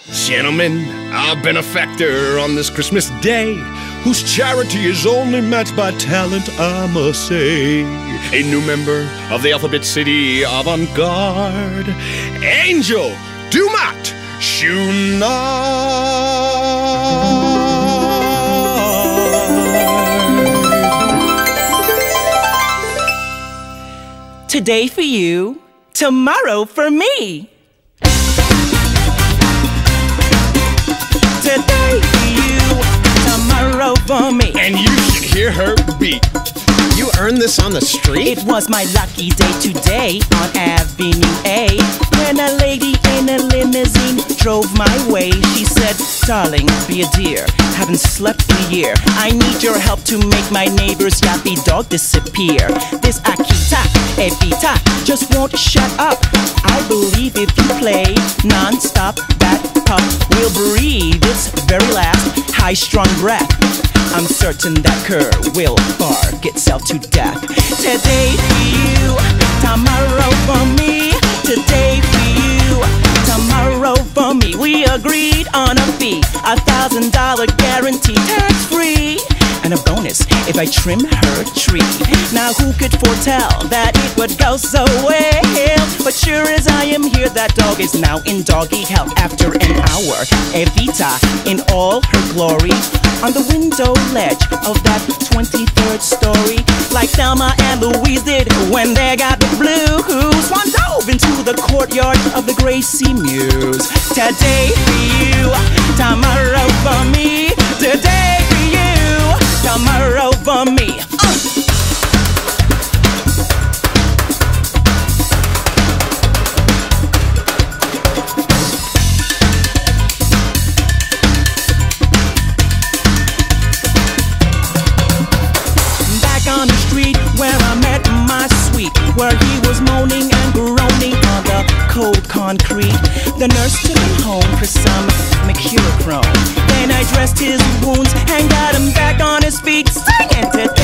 Gentlemen, a benefactor on this Christmas day, whose charity is only matched by talent, I must say. A new member of the Alphabet City avant-garde, Angel Dumont Chouinard. Today for you, tomorrow for me. Today for you, tomorrow for me. And you should hear her beat. You earned this on the street? It was my lucky day today on Avenue A, when a lady in a limousine drove my way. She said, darling, be a dear, haven't slept in a year. I need your help to make my neighbor's yappy dog disappear. This Akita, Evita, just won't shut up. I believe if you play non-stop, that pup will breathe its very last high-strung breath. I'm certain that cur will bark itself to death. Today for you, tomorrow for me. Today for you, tomorrow for me. We agreed on a fee, $1,000 guarantee, tax-free, and a bonus if I trim her tree. Now who could foretell that it would go so well? But sure as I am here, that dog is now in doggy health. After an hour, Evita in all her glory, on the window ledge of that 23rd story, like Thelma and Louise did when they got the blues. One dove into the courtyard of the Gracie Muse. Today for you, tomorrow for me. Today for you, tomorrow for me. On the street where I met my sweet, where he was moaning and groaning on the cold concrete. The nurse took him home for some mercurochrome. Then I dressed his wounds and got him back on his feet, singing today.